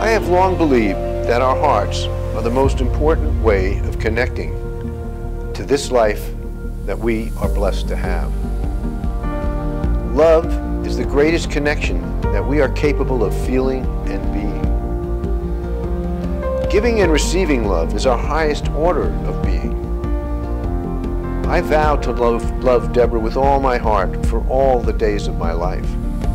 I have long believed that our hearts are the most important way of connecting to this life that we are blessed to have. Love is the greatest connection that we are capable of feeling and being. Giving and receiving love is our highest order of being. I vow to love Deborah with all my heart for all the days of my life.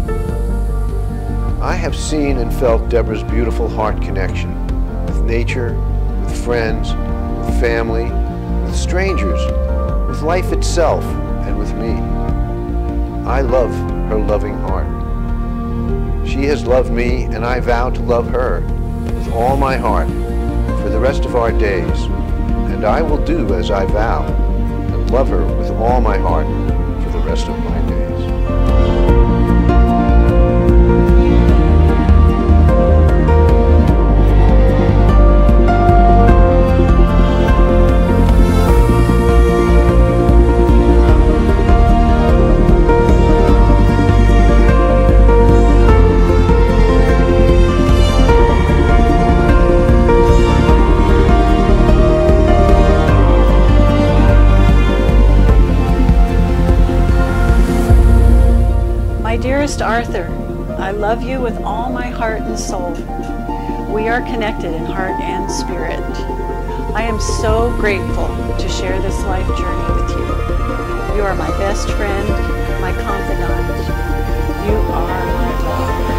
I have seen and felt Deborah's beautiful heart connection with nature, with friends, with family, with strangers, with life itself, and with me. I love her loving heart. She has loved me, and I vow to love her with all my heart for the rest of our days, and I will do as I vow, and love her with all my heart for the rest of my days. Dearest Arthur, I love you with all my heart and soul. We are connected in heart and spirit. I am so grateful to share this life journey with you. You are my best friend, my confidant. You are my rock.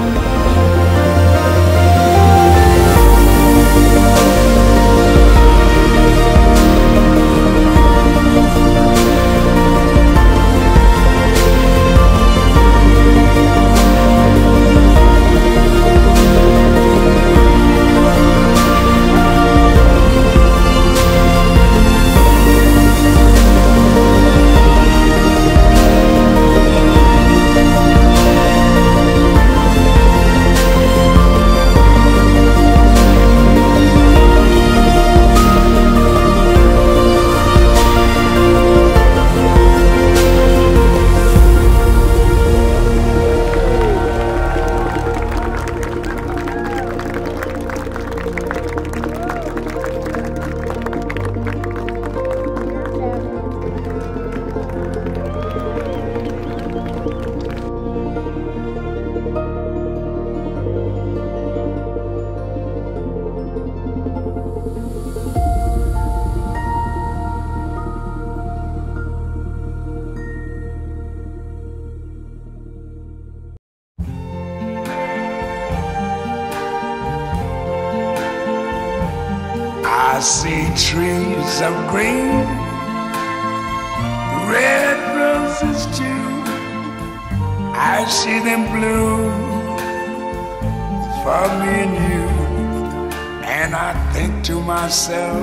I see trees of green, red roses too. I see them bloom for me and you. And I think to myself,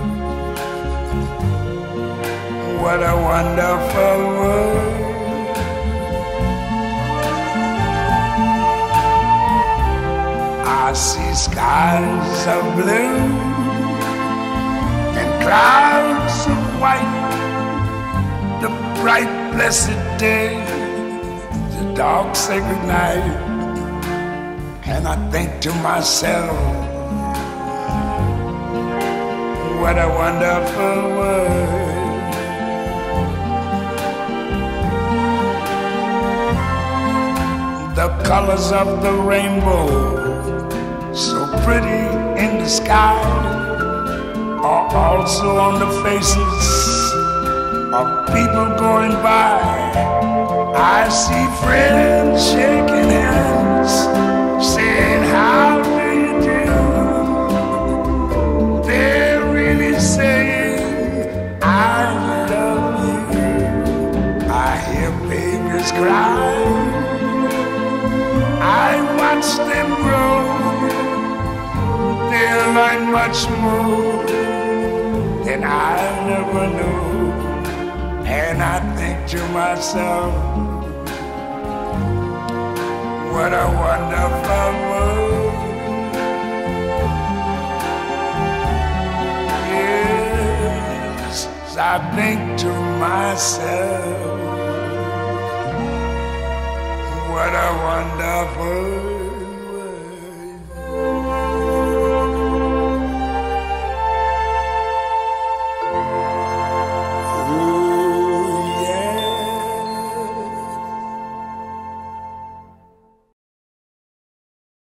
what a wonderful world. I see skies of blue, clouds of white, the bright blessed day, the dark sacred night. And I think to myself, what a wonderful world. The colors of the rainbow, so pretty in the sky, are also on the faces of people going by. I see friends shaking hands, saying, how do you do? They're really saying, I love you. I hear babies cry, I watch them grow. They'll learn much more than I never knew. And I think to myself, what a wonderful world. Yes, I think to myself, what a wonderful